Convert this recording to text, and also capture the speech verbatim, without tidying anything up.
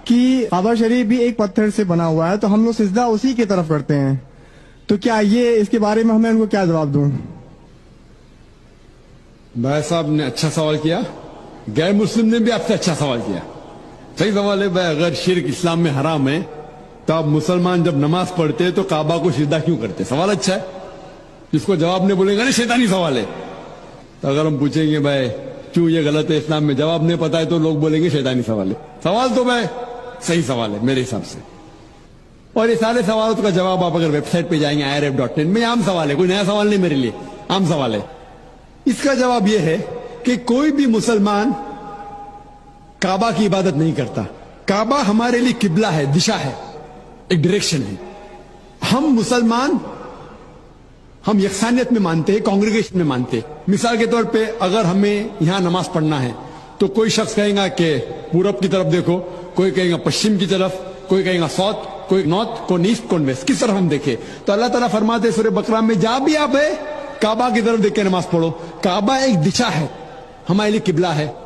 کہ काबा शरीफ भी एक पत्थर से बना हुआ है, तो हम लोग सिजदा उसी की तरफ करते हैं, तो क्या ये इसके बारे में हमें उनको क्या जवाब दूं? भाई साहब ने अच्छा सवाल किया, गैर मुस्लिम ने भी आपसे अच्छा सवाल किया। सही सवाल है भाई, अगर शिर्क इस्लाम में हराम है तो आप मुसलमान जब नमाज पढ़ते हैं तो काबा को सिजदा क्यों करते? सवाल अच्छा है, जिसको जवाब नहीं बोलेंगे ना शैतानी सवाल है। तो अगर हम पूछेंगे भाई क्यों ये गलत है इस्लाम में, जवाब नहीं पता है तो लोग बोलेंगे शैतानी सवाल है। सवाल तो भाई सही सवाल है मेरे हिसाब से। और ये सारे सवालों का जवाब आप अगर वेबसाइट पे जाएंगे I R F dot in में, आम सवाल है, कोई नया सवाल नहीं मेरे लिए, आम सवाल है। इसका जवाब यह है कि कोई भी मुसलमान काबा की इबादत नहीं करता। काबा हमारे लिए किबला है, दिशा है, एक डायरेक्शन है। हम मुसलमान हम यकसानियत में मानते हैं, कांग्रेगेशन में मानते हैं। मिसाल के तौर पे अगर हमें यहां नमाज पढ़ना है तो कोई शख्स कहेगा कि पूरब की तरफ देखो, कोई कहेगा पश्चिम की तरफ, कोई कहेगा साउथ, कोई नॉर्थ, कोई ईस्ट, कोई वेस्ट, किस तरफ हम देखें? तो अल्लाह ताला फरमाते सूरह बकरा में, जहां भी आप है काबा की तरफ देख के नमाज पढ़ो। काबा एक दिशा है, हमारे लिए किबला है।